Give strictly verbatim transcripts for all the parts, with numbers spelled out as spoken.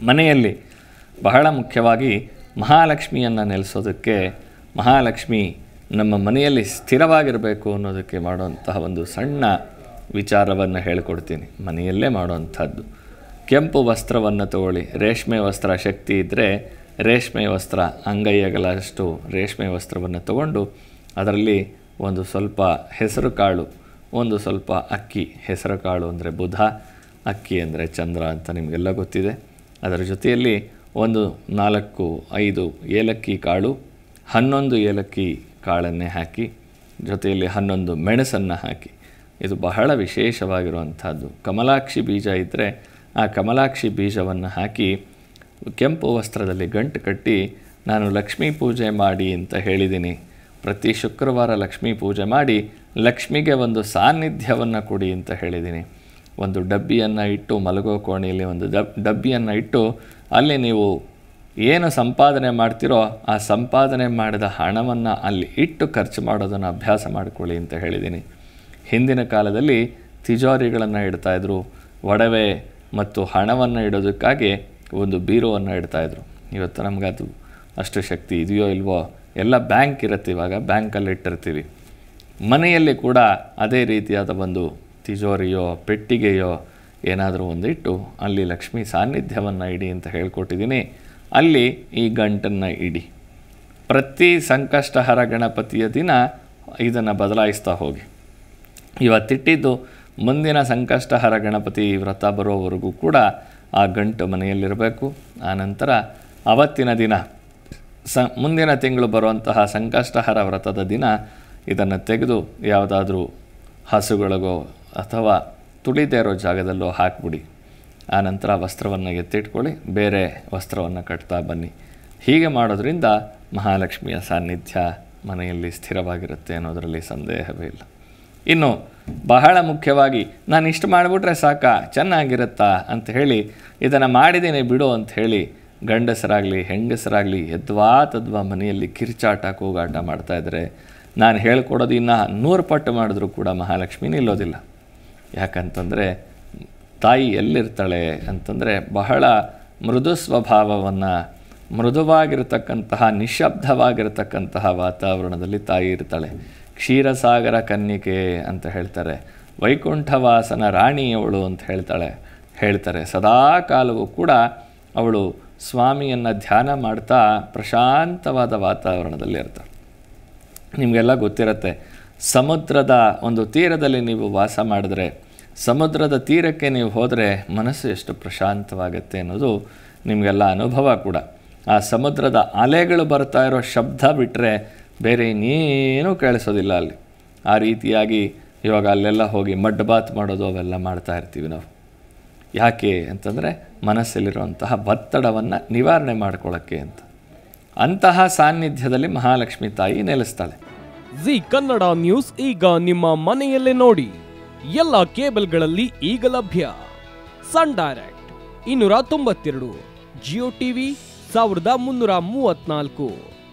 ಮನೆಯಲ್ಲಿ ಬಹಳ ಮುಖ್ಯವಾಗಿ ಮಹಾಲಕ್ಷ್ಮಿಯನ್ನು ನೆಲೆಸೋದಕ್ಕೆ, ಮಹಾಲಕ್ಷ್ಮಿ ನಮ್ಮ ಮನೆಯಲ್ಲಿ ಸ್ಥಿರವಾಗಿರಬೇಕು ಅನ್ನೋದಕ್ಕೆ ಮಾಡುವಂತಹ ಒಂದು ಸಣ್ಣ ವಿಚಾರವನ್ನು ಹೇಳಿಕೊಡ್ತೀನಿ. ಮನೆಯಲ್ಲೇ ಮಾಡುವಂಥದ್ದು. ಕೆಂಪು ವಸ್ತ್ರವನ್ನು ತಗೊಳ್ಳಿ. ರೇಷ್ಮೆ ವಸ್ತ್ರ ಶಕ್ತಿ ಇದ್ದರೆ ರೇಷ್ಮೆ ವಸ್ತ್ರ ಅಂಗೈಯಗಳಷ್ಟು ರೇಷ್ಮೆ ವಸ್ತ್ರವನ್ನು ತಗೊಂಡು ಅದರಲ್ಲಿ ಒಂದು ಸ್ವಲ್ಪ ಹೆಸರು ಕಾಳು, ಒಂದು ಸ್ವಲ್ಪ ಅಕ್ಕಿ. ಹೆಸರು ಕಾಳು ಅಂದರೆ ಬುಧ, ಅಕ್ಕಿ ಅಂದರೆ ಚಂದ್ರ ಅಂತ ನಿಮಗೆಲ್ಲ ಗೊತ್ತಿದೆ. ಅದರ ಜೊತೆಯಲ್ಲಿ ಒಂದು ನಾಲ್ಕು ಐದು ಏಲಕ್ಕಿ ಕಾಳು, ಹನ್ನೊಂದು ಏಲಕ್ಕಿ ಕಾಳನ್ನೇ ಹಾಕಿ, ಜೊತೆಯಲ್ಲಿ ಹನ್ನೊಂದು ಮೆಣಸನ್ನು ಹಾಕಿ. ಇದು ಬಹಳ ವಿಶೇಷವಾಗಿರುವಂಥದ್ದು. ಕಮಲಾಕ್ಷಿ ಬೀಜ ಇದ್ದರೆ ಆ ಕಮಲಾಕ್ಷಿ ಬೀಜವನ್ನು ಹಾಕಿ ಕೆಂಪು ವಸ್ತ್ರದಲ್ಲಿ ಗಂಟು ಕಟ್ಟಿ, ನಾನು ಲಕ್ಷ್ಮೀ ಪೂಜೆ ಮಾಡಿ ಅಂತ ಹೇಳಿದ್ದೀನಿ, ಪ್ರತಿ ಶುಕ್ರವಾರ ಲಕ್ಷ್ಮೀ ಪೂಜೆ ಮಾಡಿ ಲಕ್ಷ್ಮಿಗೆ ಒಂದು ಸಾನ್ನಿಧ್ಯವನ್ನು ಕೊಡಿ ಅಂತ ಹೇಳಿದ್ದೀನಿ. ಒಂದು ಡಬ್ಬಿಯನ್ನು ಇಟ್ಟು, ಮಲಗೋ ಕೋಣೆಯಲ್ಲಿ ಒಂದು ಡಬ್ ಡಬ್ಬಿಯನ್ನು ಇಟ್ಟು ಅಲ್ಲಿ ನೀವು ಏನು ಸಂಪಾದನೆ ಮಾಡ್ತೀರೋ ಆ ಸಂಪಾದನೆ ಮಾಡಿದ ಹಣವನ್ನು ಅಲ್ಲಿ ಇಟ್ಟು ಖರ್ಚು ಮಾಡೋದನ್ನು ಅಭ್ಯಾಸ ಮಾಡಿಕೊಳ್ಳಿ ಅಂತ ಹೇಳಿದ್ದೀನಿ. ಹಿಂದಿನ ಕಾಲದಲ್ಲಿ ತಿಜೋರಿಗಳನ್ನು ಇಡ್ತಾಯಿದ್ರು. ಒಡವೆ ಮತ್ತು ಹಣವನ್ನು ಇಡೋದಕ್ಕಾಗಿ ಒಂದು ಬೀರುವನ್ನು ಇಡ್ತಾಯಿದ್ರು. ಇವತ್ತು ನಮಗದು ಅಷ್ಟು ಶಕ್ತಿ ಇದೆಯೋ ಇಲ್ವೋ, ಎಲ್ಲ ಬ್ಯಾಂಕ್ ಇರುತ್ತೆ, ಇವಾಗ ಬ್ಯಾಂಕಲ್ಲಿ ಇಟ್ಟಿರ್ತೀವಿ. ಮನೆಯಲ್ಲಿ ಕೂಡ ಅದೇ ರೀತಿಯಾದ ಒಂದು ತಿಜೋರಿಯೋ ಪೆಟ್ಟಿಗೆಯೋ ಏನಾದರೂ ಒಂದು ಇಟ್ಟು ಅಲ್ಲಿ ಲಕ್ಷ್ಮೀ ಸಾನ್ನಿಧ್ಯವನ್ನು ಇಡಿ ಅಂತ ಹೇಳ್ಕೊಟ್ಟಿದ್ದೀನಿ. ಅಲ್ಲಿ ಈ ಗಂಟನ್ನು ಇಡಿ. ಪ್ರತಿ ಸಂಕಷ್ಟಹರ ಗಣಪತಿಯ ದಿನ ಇದನ್ನು ಬದಲಾಯಿಸ್ತಾ ಹೋಗಿ. ಇವತ್ತಿಟ್ಟಿದ್ದು ಮುಂದಿನ ಸಂಕಷ್ಟಹರ ಗಣಪತಿ ವ್ರತ ಬರೋವರೆಗೂ ಕೂಡ ಆ ಗಂಟು ಮನೆಯಲ್ಲಿರಬೇಕು. ಆನಂತರ ಅವತ್ತಿನ ದಿನ ಸ ಮುಂದಿನ ತಿಂಗಳು ಬರುವಂತಹ ಸಂಕಷ್ಟಹರ ವ್ರತದ ದಿನ ಇದನ್ನು ತೆಗೆದು ಯಾವುದಾದ್ರೂ ಹಸುಗಳಿಗೋ ಅಥವಾ ತುಳಿದೇ ಇರೋ ಜಾಗದಲ್ಲೋ ಹಾಕಿಬಿಡಿ. ಆನಂತರ ವಸ್ತ್ರವನ್ನು ಎತ್ತಿಟ್ಕೊಳ್ಳಿ, ಬೇರೆ ವಸ್ತ್ರವನ್ನು ಕಟ್ತಾ ಬನ್ನಿ. ಹೀಗೆ ಮಾಡೋದ್ರಿಂದ ಮಹಾಲಕ್ಷ್ಮಿಯ ಸಾನ್ನಿಧ್ಯ ಮನೆಯಲ್ಲಿ ಸ್ಥಿರವಾಗಿರುತ್ತೆ ಅನ್ನೋದರಲ್ಲಿ ಸಂದೇಹವೇ ಇಲ್ಲ. ಇನ್ನು ಬಹಳ ಮುಖ್ಯವಾಗಿ ನಾನು ಇಷ್ಟು ಮಾಡಿಬಿಟ್ರೆ ಸಾಕಾ, ಚೆನ್ನಾಗಿರುತ್ತಾ ಅಂತ ಹೇಳಿ ಇದನ್ನು ಮಾಡಿದ್ದೀನಿ ಬಿಡು ಅಂತ ಹೇಳಿ ಗಂಡಸರಾಗಲಿ ಹೆಂಗಸರಾಗಲಿ ಯದ್ವಾ ತದ್ವಾ ಮನೆಯಲ್ಲಿ ಕಿರ್ಚಾಟ ಕೂಗಾಟ ಮಾಡ್ತಾಯಿದ್ರೆ ನಾನು ಹೇಳ್ಕೊಡೋದು ಇನ್ನೂ ನೂರು ಪಟ್ಟು ಮಾಡಿದ್ರೂ ಕೂಡ ಮಹಾಲಕ್ಷ್ಮಿ ನಿಲ್ಲೋದಿಲ್ಲ. ಯಾಕಂತಂದರೆ ತಾಯಿ ಎಲ್ಲಿರ್ತಾಳೆ ಅಂತಂದರೆ ಬಹಳ ಮೃದು ಸ್ವಭಾವವನ್ನು, ಮೃದುವಾಗಿರತಕ್ಕಂತಹ ನಿಶಬ್ದವಾಗಿರತಕ್ಕಂತಹ ವಾತಾವರಣದಲ್ಲಿ ತಾಯಿ ಇರ್ತಾಳೆ. ಕ್ಷೀರಸಾಗರ ಕನ್ನಿಕೆ ಅಂತ ಹೇಳ್ತಾರೆ, ವೈಕುಂಠವಾಸನ ರಾಣಿಯವಳು ಅಂತ ಹೇಳ್ತಾಳೆ ಹೇಳ್ತಾರೆ ಸದಾ ಕಾಲವೂ ಕೂಡ ಅವಳು ಸ್ವಾಮಿಯನ್ನು ಧ್ಯಾನ ಮಾಡ್ತಾ ಪ್ರಶಾಂತವಾದ ವಾತಾವರಣದಲ್ಲಿ ಇರ್ತಾಳೆ. ನಿಮಗೆಲ್ಲ ಗೊತ್ತಿರುತ್ತೆ, ಸಮುದ್ರದ ಒಂದು ತೀರದಲ್ಲಿ ನೀವು ವಾಸ ಮಾಡಿದ್ರೆ, ಸಮುದ್ರದ ತೀರಕ್ಕೆ ನೀವು ಹೋದರೆ ಮನಸ್ಸು ಎಷ್ಟು ಪ್ರಶಾಂತವಾಗುತ್ತೆ ಅನ್ನೋದು ನಿಮಗೆಲ್ಲ ಅನುಭವ ಕೂಡ. ಆ ಸಮುದ್ರದ ಅಲೆಗಳು ಬರ್ತಾ ಇರೋ ಶಬ್ದ ಬಿಟ್ಟರೆ ಬೇರೆ ಇನ್ನೇನೂ ಕೇಳಿಸೋದಿಲ್ಲ ಅಲ್ಲಿ. ಆ ರೀತಿಯಾಗಿ ಇವಾಗ ಅಲ್ಲೆಲ್ಲ ಹೋಗಿ ಮಡ್ ಬಾತ್ ಮಾಡೋದು ಅವೆಲ್ಲ ಮಾಡ್ತಾ ಇರ್ತೀವಿ ನಾವು. ಯಾಕೆ ಅಂತಂದರೆ ಮನಸ್ಸಲ್ಲಿರುವಂತಹ ಒತ್ತಡವನ್ನು ನಿವಾರಣೆ ಮಾಡ್ಕೊಳ್ಳೋಕ್ಕೆ ಅಂತ. ಅಂತಹ ಸಾನ್ನಿಧ್ಯದಲ್ಲಿ ಮಹಾಲಕ್ಷ್ಮಿ ತಾಯಿ ನೆಲೆಸ್ತಾಳೆ. ಜಿ ಕನ್ನಡ ನ್ಯೂಸ್ ಈಗ ನಿಮ್ಮ ಮನೆಯಲ್ಲೇ ನೋಡಿ. ಎಲ್ಲ ಕೇಬಲ್ಗಳಲ್ಲಿ ಈಗ ಲಭ್ಯ. ಸನ್ ಡೈರೆಕ್ಟ್ ಇನ್ನೂರ ತೊಂಬತ್ತೆರಡು, ಜಿಯೋ ಟಿವಿ ಸಾವಿರದ ಮುನ್ನೂರ ಮೂವತ್ನಾಲ್ಕು,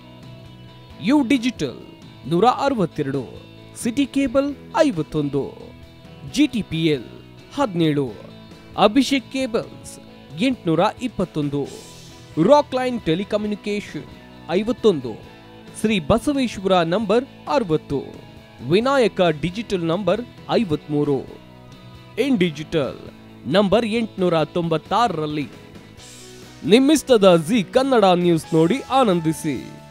ಯು ಡಿಜಿಟಲ್ ನೂರ ಅರವತ್ತೆರಡು, ಸಿಟಿ ಕೇಬಲ್ ಐವತ್ತೊಂದು, ಜಿ ಟಿ ಪಿ ಎಲ್ ಹದಿನೇಳು, ಅಭಿಷೇಕ್ ಕೇಬಲ್ಸ್ ಎಂಟುನೂರ ಇಪ್ಪತ್ತೊಂದು, ರಾಕ್ ಲೈನ್ ಟೆಲಿಕಮ್ಯುನಿಕೇಶನ್ ಐವತ್ತೊಂದು, ಶ್ರೀ ಬಸವೇಶ್ವರ ನಂಬರ್ ಅರವತ್ತು, ವಿನಾಯಕ ಡಿಜಿಟಲ್ ನಂಬರ್ ಐವತ್ಮೂರು, ಇನ್ ಡಿಜಿಟಲ್ ನಂಬರ್ ಎಂಟುನೂರ ತೊಂಬತ್ತಾರರಲ್ಲಿ. ನಿಮ್ಮಿಸ್ತದ ಜಿ ಕನ್ನಡ ನ್ಯೂಸ್ ನೋಡಿ ಆನಂದಿಸಿ.